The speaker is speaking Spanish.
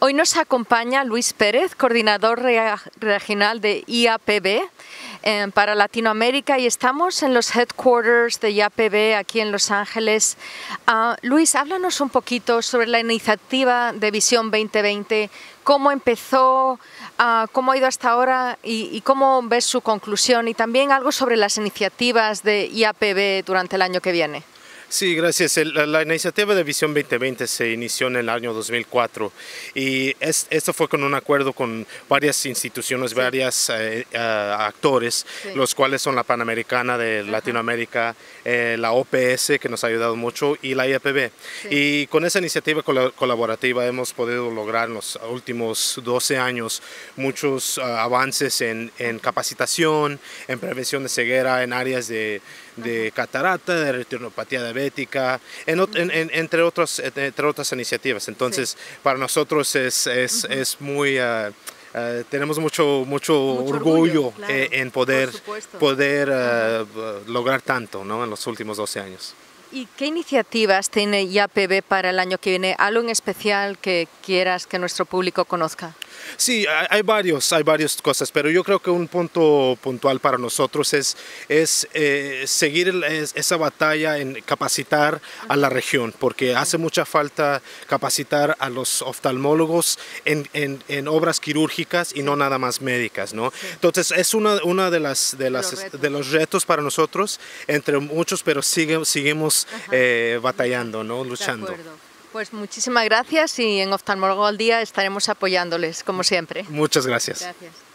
Hoy nos acompaña Luis Pérez, coordinador regional de IAPB para Latinoamérica, y estamos en los headquarters de IAPB aquí en Los Ángeles. Luis, háblanos un poquito sobre la iniciativa de Visión 2020, cómo empezó, cómo ha ido hasta ahora y cómo ves su conclusión, y también algo sobre las iniciativas de IAPB durante el año que viene. Sí, gracias. La iniciativa de Visión 2020 se inició en el año 2004 y esto fue con un acuerdo con varias instituciones, varios actores, los cuales son la Panamericana de Latinoamérica, la OPS, que nos ha ayudado mucho, y la IAPB. Y con esa iniciativa colaborativa hemos podido lograr en los últimos 12 años muchos avances en capacitación, en prevención de ceguera, en áreas de catarata, de retinopatía diabética, entre otras iniciativas. Entonces, para nosotros es muy... tenemos mucho orgullo, claro, en poder lograr tanto, ¿no?, en los últimos 12 años. ¿Y qué iniciativas tiene IAPB para el año que viene? ¿Algo en especial que quieras que nuestro público conozca? Sí, hay varias cosas, pero yo creo que un punto puntual para nosotros es seguir esa batalla en capacitar a la región, porque hace mucha falta capacitar a los oftalmólogos en obras quirúrgicas y no nada más médicas, ¿no? Entonces es una de los retos para nosotros, entre muchos, pero seguimos batallando, ¿no?, luchando. Pues muchísimas gracias, y en Oftalmólogo al Día estaremos apoyándoles, como siempre. Muchas gracias. Gracias.